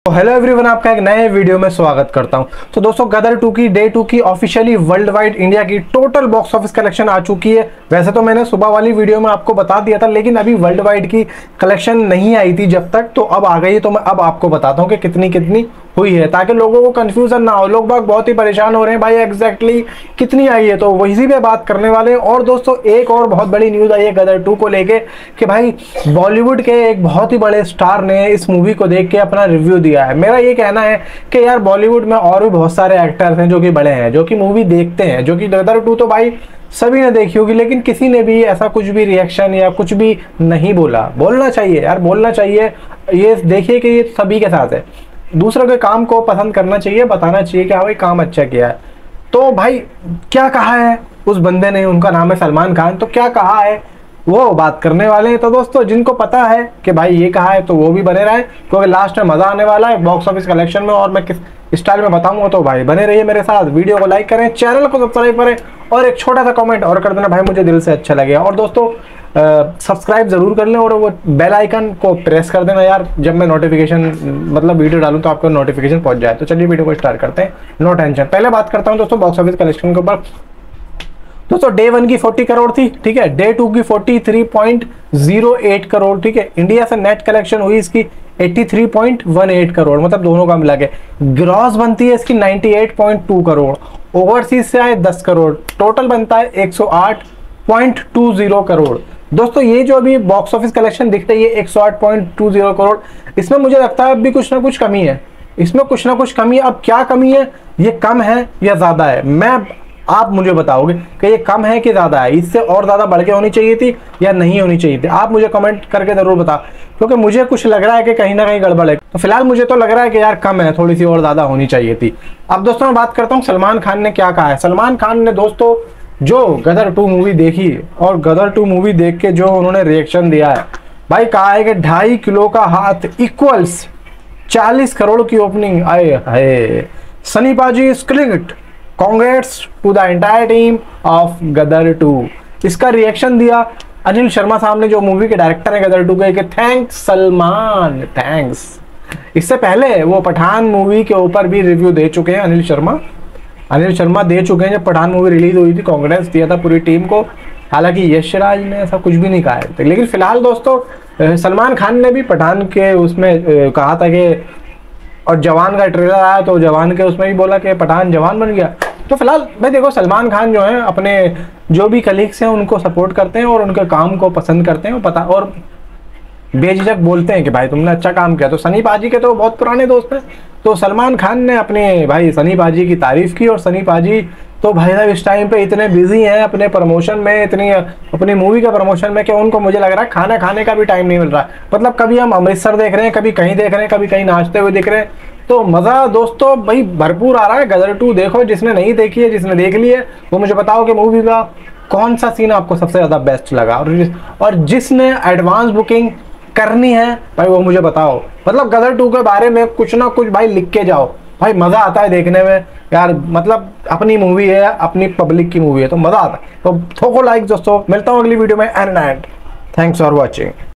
तो hello everyone, आपका एक नए वीडियो में स्वागत करता हूं। तो दोस्तों, गदर 2 की डे 2 की ऑफिशियली वर्ल्ड वाइड इंडिया की टोटल बॉक्स ऑफिस कलेक्शन आ चुकी है। वैसे तो मैंने सुबह वाली वीडियो में आपको बता दिया था, लेकिन अभी वर्ल्ड वाइड की कलेक्शन नहीं आई थी जब तक, तो अब आ गई। तो मैं अब आपको बताता हूं कि कितनी कितनी हुई है, ताकि लोगों को कंफ्यूजन ना हो। लोग बाग बहुत ही परेशान हो रहे हैं, भाई एग्जैक्टली कितनी आई है, तो वही पे बात करने वाले हैं। और दोस्तों, एक और बहुत बड़ी न्यूज आई है गदर 2 को लेके कि भाई बॉलीवुड के एक बहुत ही बड़े स्टार ने इस मूवी को देख के अपना रिव्यू दिया है। मेरा ये कहना है कि यार बॉलीवुड में और भी बहुत सारे एक्टर्स हैं जो कि बड़े हैं, जो कि मूवी देखते हैं, जो कि गदर 2 तो भाई सभी ने देखी होगी, लेकिन किसी ने भी ऐसा कुछ भी रिएक्शन या कुछ भी नहीं बोला। बोलना चाहिए यार, बोलना चाहिए। ये देखिए कि ये सभी के साथ है। दूसरों के काम को पसंद करना चाहिए, बताना चाहिए कि हाँ भाई काम अच्छा किया है। तो भाई क्या कहा है उस बंदे ने, उनका नाम है सलमान खान, तो क्या कहा है वो बात करने वाले हैं। तो दोस्तों, जिनको पता है कि भाई ये कहा है तो वो भी बने रहे, क्योंकि लास्ट में मजा आने वाला है बॉक्स ऑफिस कलेक्शन में, और मैं किस स्टाइल में बताऊंगा। तो भाई बने रहिए मेरे साथ, वीडियो को लाइक करें, चैनल को सब्सक्राइब करें, और एक छोटा सा कमेंट और कर देना भाई, मुझे दिल से अच्छा लगेगा। और दोस्तों, सब्सक्राइब जरूर कर लें और वो बेल आइकन को प्रेस कर देना यार, जब मैं नोटिफिकेशन मतलब वीडियो डालूं तो आपको नोटिफिकेशन पहुंच जाए। तो चलिए वीडियो को स्टार्ट करते हैं, नो टेंशन। पहले बात करता हूं दोस्तों बॉक्स ऑफिस कलेक्शन के ऊपर। दोस्तों, डे 1 की 40 करोड़ थी, ठीक है। डे 2 की 43.08 करोड़, ठीक है। इंडिया से नेट कलेक्शन हुई इसकी 83.18 करोड़, मतलब दोनों का मिला के ग्रॉस बनती है इसकी 98.2 करोड़। ओवरसीज से आए 10 करोड़, टोटल बनता है 108.20 करोड़। दोस्तों, ये जो अभी बॉक्स ऑफिस कलेक्शन दिख रही है 108.20 करोड़, इसमें मुझे लगता है अभी कुछ ना कुछ कमी है। इसमें कुछ ना कुछ कमी है। अब क्या कमी है, ये कम है या ज्यादा है, आप मुझे बताओगे कि ये कम है कि ज्यादा है। इससे और ज्यादा बढ़ के होनी चाहिए थी या नहीं होनी चाहिए थी, आप मुझे कमेंट करके जरूर बताओ, क्योंकि मुझे कुछ लग रहा है कि कहीं ना कहीं गड़बड़ है। तो फिलहाल मुझे तो लग रहा है कि यार कम है, थोड़ी सी और ज्यादा होनी चाहिए थी। अब दोस्तों, मैं बात करता हूँ सलमान खान ने क्या कहा है। सलमान खान ने दोस्तों जो गदर 2 मूवी देखी और गदर 2 मूवी देख के जो उन्होंने रिएक्शन दिया है, भाई कहा है कि 2.5 किलो का हाथ इक्वल्स 40 करोड़ की ओपनिंग। आए हाय, Sunny paaji is clicked, congrats to the entire team of Gadar 2। इसका रिएक्शन दिया अनिल शर्मा साहब ने, जो मूवी के डायरेक्टर है गदर 2 के, थैंक्स सलमान, थैंक्स। इससे पहले वो पठान मूवी के ऊपर भी रिव्यू दे चुके हैं अनिल शर्मा दे चुके हैं। जब पठान मूवी रिलीज हुई थी, कांग्रेस दिया था पूरी टीम को। हालांकि यशराज ने ऐसा कुछ भी नहीं कहा है, लेकिन फिलहाल दोस्तों सलमान खान ने भी पठान के उसमें कहा था कि, और जवान का ट्रेलर आया तो जवान के उसमें भी बोला कि पठान जवान बन गया। तो फिलहाल मैं देखो, सलमान खान जो है अपने जो भी कलीग्स हैं उनको सपोर्ट करते हैं और उनके काम को पसंद करते हैं, और बेझिझक बोलते हैं कि भाई तुमने अच्छा काम किया। तो सनी पाजी के तो बहुत पुराने दोस्त हैं, तो सलमान खान ने अपने भाई सनी पाजी की तारीफ की। और सनी पाजी तो भाई साहब इस टाइम पे इतने बिजी हैं अपने प्रमोशन में, इतनी अपनी मूवी का प्रमोशन में, कि उनको मुझे लग रहा है खाना खाने का भी टाइम नहीं मिल रहा है। मतलब कभी हम अमृतसर देख रहे हैं, कभी कहीं देख रहे हैं, कभी कहीं नाचते हुए दिख रहे हैं। तो मजा दोस्तों भाई भरपूर आ रहा है। गदर 2 देखो, जिसने नहीं देखी है, जिसने देख ली है, वो मुझे बताओ कि मूवी का कौन सा सीन आपको सबसे ज्यादा बेस्ट लगा, और जिसने एडवांस बुकिंग करनी है भाई वो मुझे बताओ। मतलब गदर 2 के बारे में कुछ ना कुछ भाई लिख के जाओ, भाई मजा आता है देखने में यार। मतलब अपनी मूवी है, अपनी पब्लिक की मूवी है, तो मजा आता है। तो ठोको लाइक दोस्तों, मिलता हूँ अगली वीडियो में। And thanks for watching.